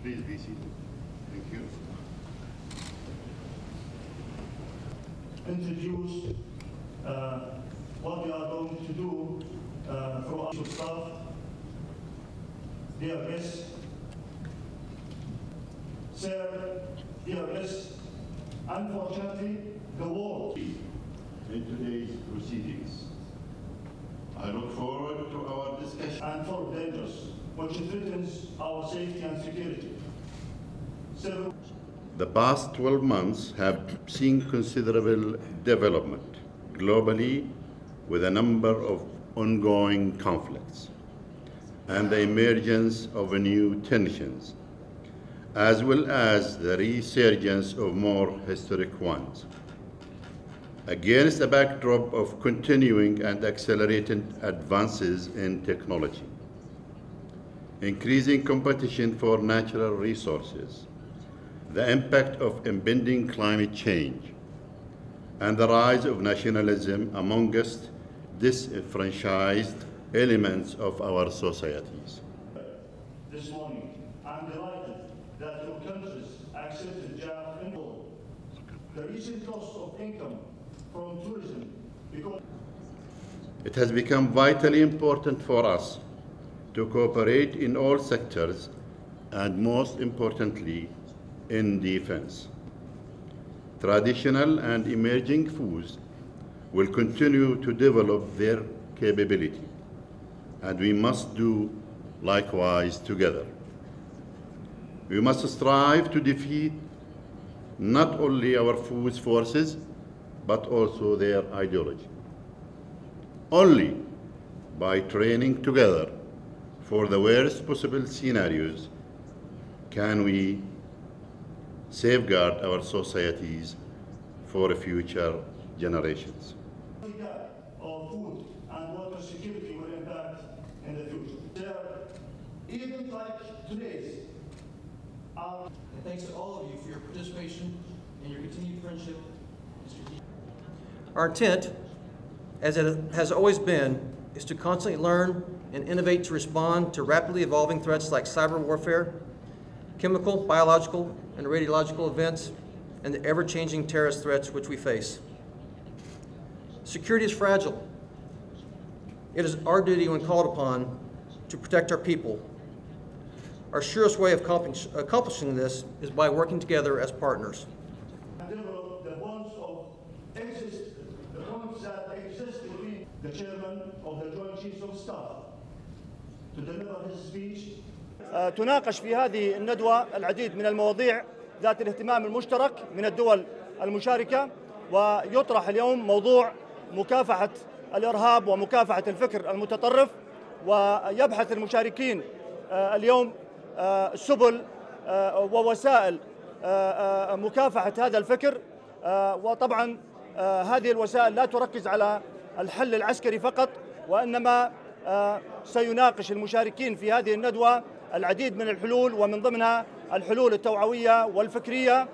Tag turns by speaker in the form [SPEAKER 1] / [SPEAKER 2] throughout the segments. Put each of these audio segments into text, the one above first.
[SPEAKER 1] Please be seated. Thank you.
[SPEAKER 2] Introduce what we are going to do through our staff, dear guests. Sir, dear guests, unfortunately, the war
[SPEAKER 1] In today's proceedings, I look forward to our discussion.
[SPEAKER 2] and for dangers which threatens our safety and security.
[SPEAKER 1] The past 12 months have seen considerable development globally with a number of ongoing conflicts and the emergence of new tensions, as well as the resurgence of more historic ones. Against a backdrop of continuing and accelerated advances in technology, increasing competition for natural resources, the impact of impending climate change, and the rise of nationalism amongst disenfranchised elements of our societies.
[SPEAKER 2] This morning, I'm delighted that your countries accepted JAF in full. The recent loss of income from tourism because
[SPEAKER 1] It has become vitally important for us to cooperate in all sectors and most importantly in defense. Traditional and emerging foods will continue to develop their capability, and we must do likewise together. We must strive to defeat not only our food forces, but also their ideology. Only by training together for the worst possible scenarios can we safeguard our societies for future generations.
[SPEAKER 2] of food and water security will impact in the future. Even like today's,
[SPEAKER 3] And thanks to all of you for your participation and your continued friendship. Our intent, as it has always been, is to constantly learn and innovate to respond to rapidly evolving threats like cyber warfare, chemical, biological, and radiological events, and the ever-changing terrorist threats which we face. Security is fragile. It is our duty when called upon to protect our people. Our surest way of accomplishing this is by working together as partners.
[SPEAKER 2] develop the bonds that exist between the chairman of the Joint Chiefs of Staff to deliver his speech.
[SPEAKER 4] تناقش في هذه الندوة العديد من المواضيع ذات الاهتمام المشترك من الدول المشاركة، ويطرح اليوم موضوع مكافحة الإرهاب ومكافحة الفكر المتطرف، ويبحث المشاركين اليوم سبل ووسائل مكافحة هذا الفكر. وطبعا هذه الوسائل لا تركز على الحل العسكري فقط، وإنما سيناقش المشاركين في هذه الندوة العديد من الحلول، ومن ضمنها الحلول التوعوية والفكرية.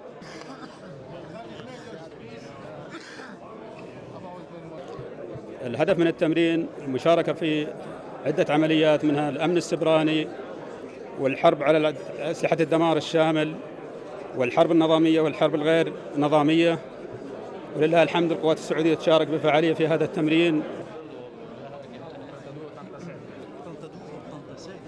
[SPEAKER 5] الهدف من التمرين المشاركة في عدة عمليات، منها الأمن السبراني والحرب على أسلحة الدمار الشامل والحرب النظامية والحرب الغير نظامية. ولله الحمد القوات السعودية تشارك بفعالية في هذا التمرين.